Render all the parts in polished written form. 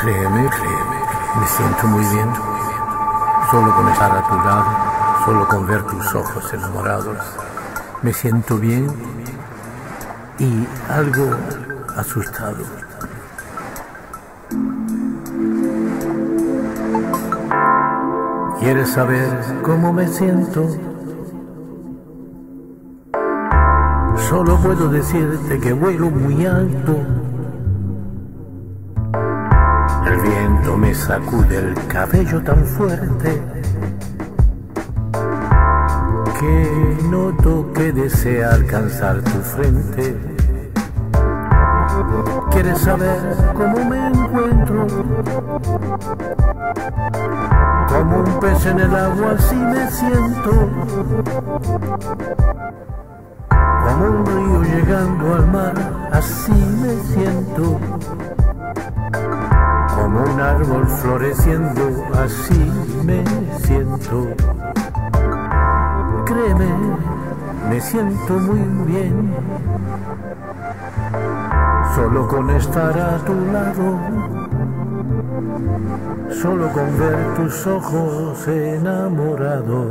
Créeme, me siento muy bien. Solo con estar a tu lado, solo con ver tus ojos enamorados. Me siento bien y algo asustado. ¿Quieres saber cómo me siento? Solo puedo decirte que vuelo muy alto. El viento me sacude el cabello tan fuerte que noto que desea alcanzar tu frente. ¿Quieres saber cómo me encuentro? Como un pez en el agua así me siento. Como un río llegando al mar así me siento. Como un árbol floreciendo así me siento. Créeme, me siento muy bien. Solo con estar a tu lado, solo con ver tus ojos enamorados.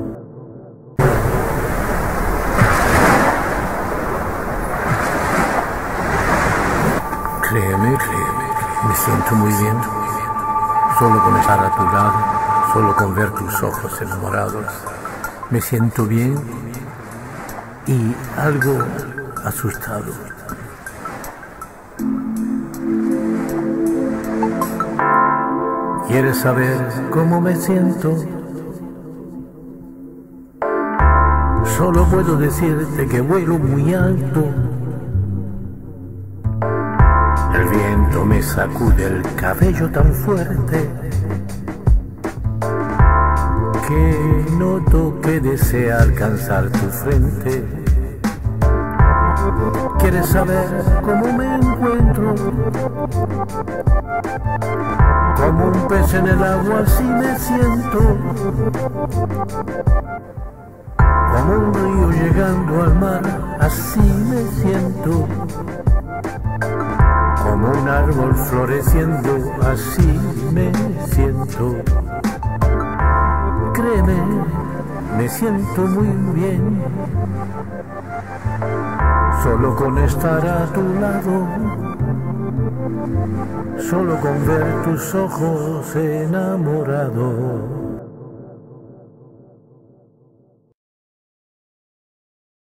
Créeme, me siento muy bien. Solo con estar a tu lado, solo con ver tus ojos enamorados. Me siento bien y algo asustado. ¿Quieres saber cómo me siento? Solo puedo decirte que vuelo muy alto. El viento me sacude el cabello tan fuerte que noto que desea alcanzar tu frente. ¿Quieres saber cómo me encuentro? Como un pez en el agua así me siento. Como un río llegando al mar así me siento. Como un árbol floreciendo así me siento. Créeme, me siento muy bien. Solo con estar a tu lado, solo con ver tus ojos enamorados.